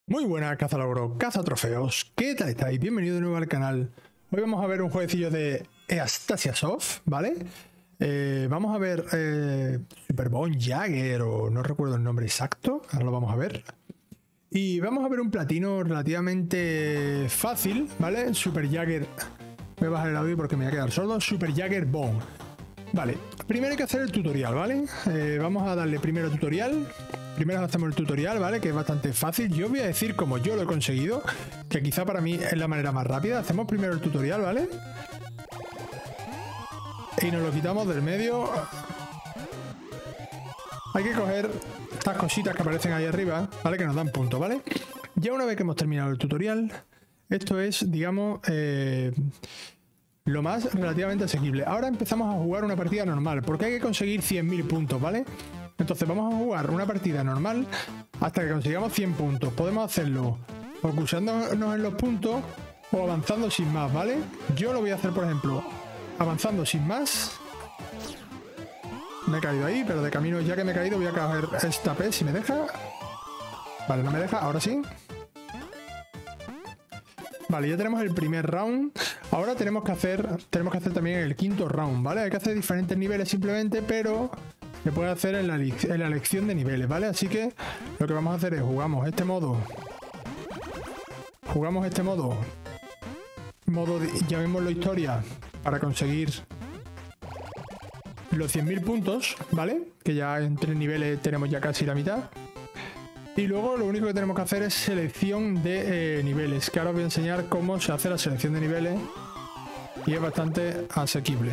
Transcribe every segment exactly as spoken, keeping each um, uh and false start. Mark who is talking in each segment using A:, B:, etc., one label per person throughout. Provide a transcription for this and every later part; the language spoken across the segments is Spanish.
A: Muy buenas, cazalogro, cazatrofeos, ¿qué tal estáis? Bienvenido de nuevo al canal. Hoy vamos a ver un jueguecillo de Eastasia Soft, ¿vale? Eh, vamos a ver eh, Super Bone Jagger, o no recuerdo el nombre exacto, ahora lo vamos a ver. Y vamos a ver un platino relativamente fácil, ¿vale? Super Jagger, voy a bajar el audio porque me voy a quedar sordo. Super Jagger Bone. Vale, primero hay que hacer el tutorial, ¿vale? Eh, vamos a darle primero tutorial. Primero hacemos el tutorial, ¿vale? Que es bastante fácil. Yo voy a decir como yo lo he conseguido, que quizá para mí es la manera más rápida. Hacemos primero el tutorial, ¿vale? Y nos lo quitamos del medio. Hay que coger estas cositas que aparecen ahí arriba, ¿vale? Que nos dan puntos, ¿vale? Ya una vez que hemos terminado el tutorial, esto es, digamos, eh, lo más relativamente asequible. Ahora empezamos a jugar una partida normal, porque hay que conseguir cien mil puntos, ¿vale? Entonces vamos a jugar una partida normal hasta que consigamos cien puntos. Podemos hacerlo focusándonos en los puntos o avanzando sin más, ¿vale? Yo lo voy a hacer, por ejemplo, avanzando sin más. Me he caído ahí, pero de camino, ya que me he caído, voy a coger esta P si me deja. Vale, no me deja, ahora sí. Vale, ya tenemos el primer round. Ahora tenemos que hacer tenemos que hacer también el quinto round, ¿vale? Hay que hacer diferentes niveles simplemente, pero se puede hacer en la, en la elección de niveles, ¿vale? Así que lo que vamos a hacer es jugamos este modo. Jugamos este modo. Modo, de, llamémoslo historia, para conseguir los cien mil puntos, ¿vale? Que ya en tres niveles tenemos ya casi la mitad. Y luego lo único que tenemos que hacer es selección de eh, niveles, que ahora os voy a enseñar cómo se hace la selección de niveles y es bastante asequible.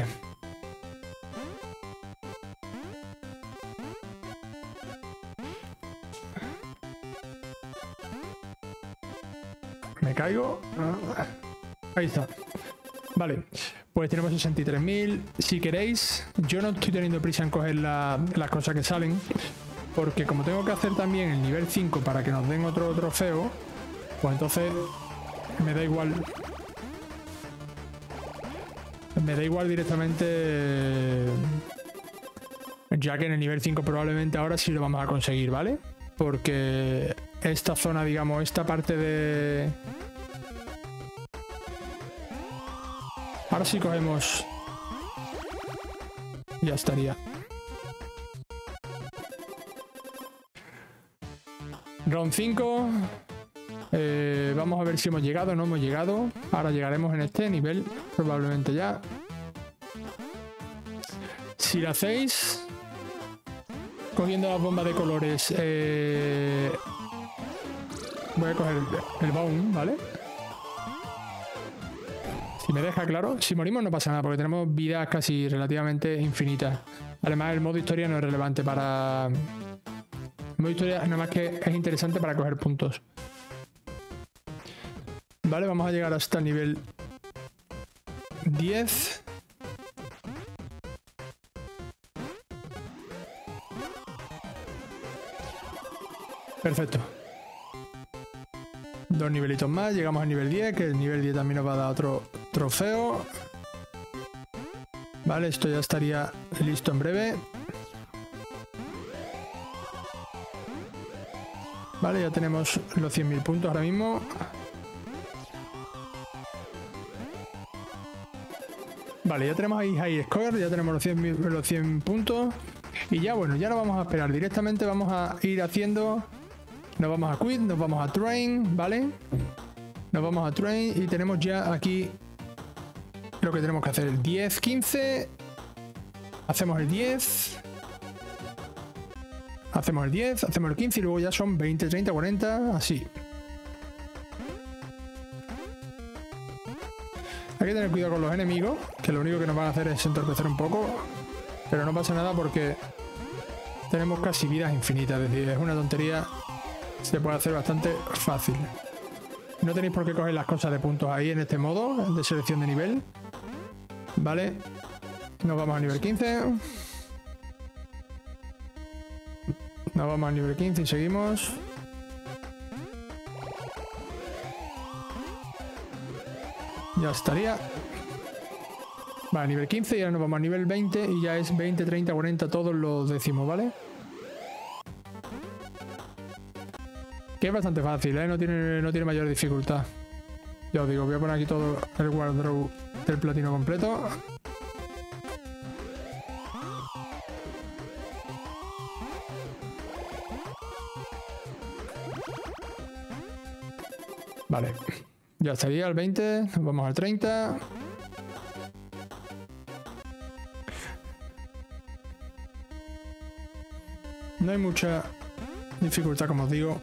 A: Me caigo. Ahí está. Vale, pues tenemos sesenta y tres mil. Si queréis, yo no estoy teniendo prisa en coger la, las cosas que salen, porque como tengo que hacer también el nivel cinco para que nos den otro trofeo, pues entonces me da igual. Me da igual directamente, ya que en el nivel cinco probablemente ahora sí lo vamos a conseguir, ¿vale? Porque esta zona, digamos, esta parte de... Ahora sí cogemos... Ya estaría. Round cinco. Eh, vamos a ver si hemos llegado o no hemos llegado. Ahora llegaremos en este nivel, probablemente ya. Si lo hacéis cogiendo las bombas de colores, eh, voy a coger el, el Bone, ¿vale? Si me deja, claro. Si morimos no pasa nada, porque tenemos vidas casi relativamente infinitas. Además, el modo historia no es relevante para... El modo historia nada más que es interesante para coger puntos. Vale, vamos a llegar hasta el nivel diez. Perfecto. Dos nivelitos más, llegamos al nivel diez, que el nivel diez también nos va a dar otro trofeo. Vale, esto ya estaría listo en breve. Vale, ya tenemos los cien mil puntos ahora mismo. Vale, ya tenemos ahí High Score, ya tenemos los cien, los cien puntos. Y ya, bueno, ya no vamos a esperar. Directamente vamos a ir haciendo... Nos vamos a Quit, nos vamos a Train, ¿vale? Nos vamos a Train y tenemos ya aquí lo que tenemos que hacer. El diez, quince. Hacemos el diez. Hacemos el diez, hacemos el quince y luego ya son veinte, treinta, cuarenta, así. Hay que tener cuidado con los enemigos, que lo único que nos van a hacer es entorpecer un poco. Pero no pasa nada porque tenemos casi vidas infinitas, es decir, es una tontería. Se puede hacer bastante fácil. No tenéis por qué coger las cosas de puntos ahí en este modo de selección de nivel. Vale. Nos vamos al nivel quince. Nos vamos al nivel quince y seguimos. Ya estaría. Vale, nivel quince y ahora nos vamos al nivel veinte y ya es veinte, treinta, cuarenta, todos los décimos, ¿vale? Que es bastante fácil, ¿eh? No tiene, no tiene mayor dificultad. Ya os digo, voy a poner aquí todo el wardrobe del platino completo. Vale, ya estaría el veinte, vamos al treinta. No hay mucha dificultad, como os digo.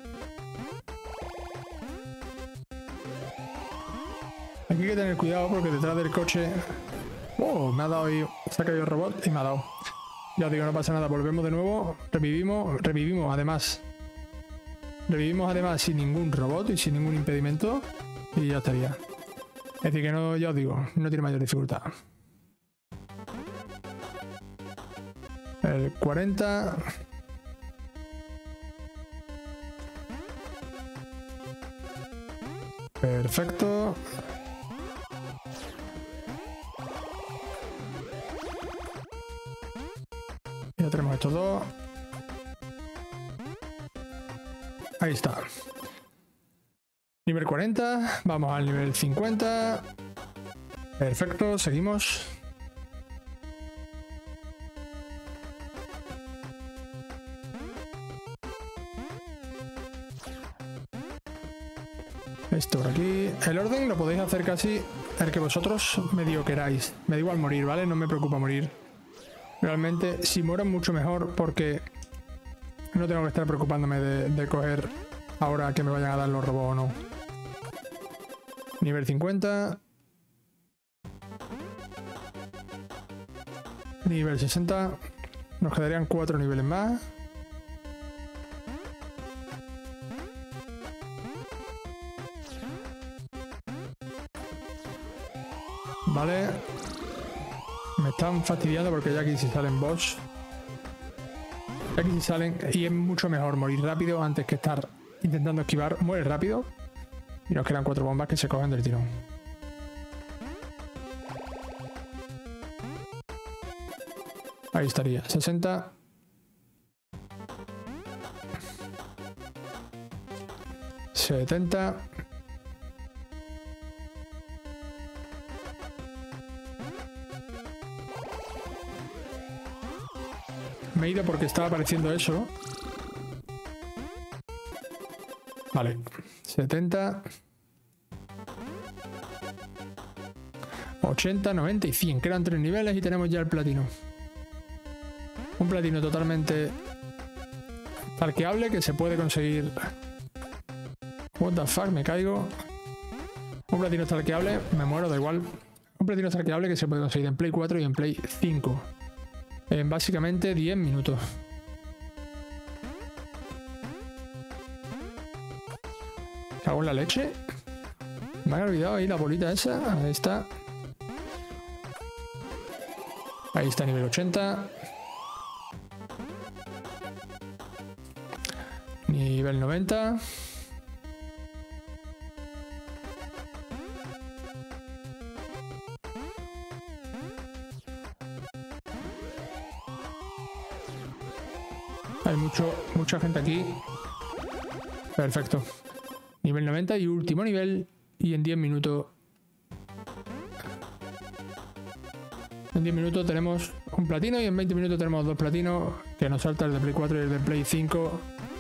A: Aquí hay que tener cuidado porque detrás del coche... Oh, me ha dado ahí... Se ha caído el robot y me ha dado. Ya os digo, no pasa nada, volvemos de nuevo. Revivimos, revivimos además. Revivimos además sin ningún robot y sin ningún impedimento. Y ya estaría. Es decir, que no, ya os digo, no tiene mayor dificultad. El cuarenta... Perfecto. Ya tenemos estos dos. Ahí está. Nivel cuarenta. Vamos al nivel cincuenta. Perfecto, seguimos. Esto por aquí. El orden lo podéis hacer casi el que vosotros medio queráis. Me da igual morir, ¿vale? No me preocupa morir. Realmente, si muero mucho mejor porque no tengo que estar preocupándome de, de coger ahora que me vayan a dar los robots o no. Nivel cincuenta. Nivel sesenta. Nos quedarían cuatro niveles más. Vale. Me están fastidiando porque ya aquí si salen boss. Ya aquí si salen y es mucho mejor morir rápido antes que estar intentando esquivar. Muere rápido. Y nos quedan cuatro bombas que se cogen del tirón. Ahí estaría. sesenta. setenta. Me he ido porque estaba apareciendo eso. Vale. setenta. ochenta, noventa y cien. Quedan tres niveles y tenemos ya el platino. Un platino totalmente parqueable que se puede conseguir. What the fuck, me caigo. Un platino stalkeable, me muero, da igual. Un platino stalkeable que se puede conseguir en Play cuatro y en Play cinco. En básicamente diez minutos. ¿Cago en la leche? Me han olvidado ahí la bolita esa. Ahí está. Ahí está, nivel ochenta. Nivel noventa. Hay mucho, mucha gente aquí. Perfecto. Nivel noventa y último nivel. Y en diez minutos. En diez minutos tenemos un platino y en veinte minutos tenemos dos platinos. Que nos salta el de Play cuatro y el de Play cinco.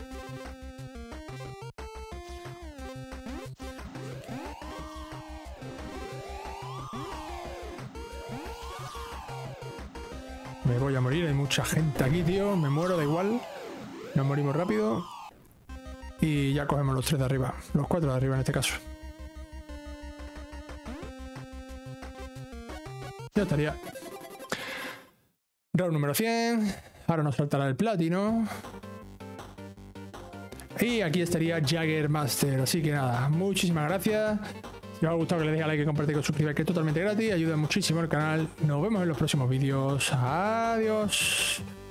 A: Me voy a morir, hay mucha gente aquí, tío. Me muero, da igual. Nos morimos rápido. Y ya cogemos los tres de arriba. Los cuatro de arriba en este caso. Ya estaría. Round número cien. Ahora nos saltará el platino. Y aquí estaría Jagger Master. Así que nada, muchísimas gracias. Si os ha gustado, que le deis a like, que compartáis, que os suscribáis, que es totalmente gratis. Ayuda muchísimo al canal. Nos vemos en los próximos vídeos. Adiós.